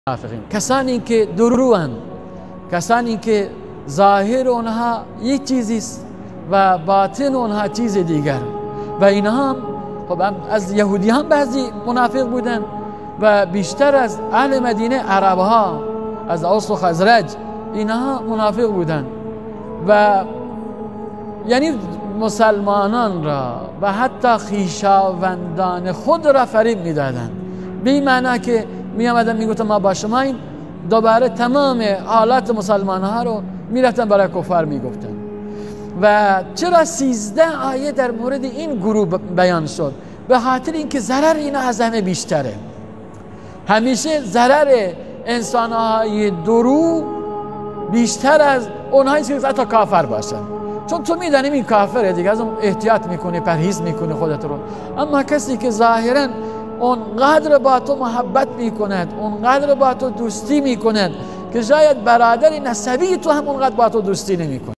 منافقین کسانی که دروغند، کسانی که ظاهر اونها یک چیزی است و باطن اونها چیز دیگر و اینها هم خب از یهودی هم بعضی منافق بودن و بیشتر از اهل مدینه عربها از اوس و خزرج اینها منافق بودن و یعنی مسلمانان را و حتی خویشاوندان خود را فریب میدادند، به این معنی که می آمدن می گفتن ما با شما این، دوباره تمام حالات مسلمان ها رو می رفتن برای کفار می گفتن. و چرا 13 آیه در مورد این گروه بیان شد؟ به خاطر اینکه ضرر اینا از همه بیشتره. همیشه ضرر انسان های درو بیشتر از اونهایی که حتی کافر باشن، چون تو میدانی این کافره دیگه، از اون احتیاط میکنی، پرهیز میکنی خودت رو. اما کسی که ظاهرا اونقدر با تو محبت میکند، اونقدر با تو دوستی میکند که شاید برادر نسبی تو هم اونقدر با تو دوستی نمیکند.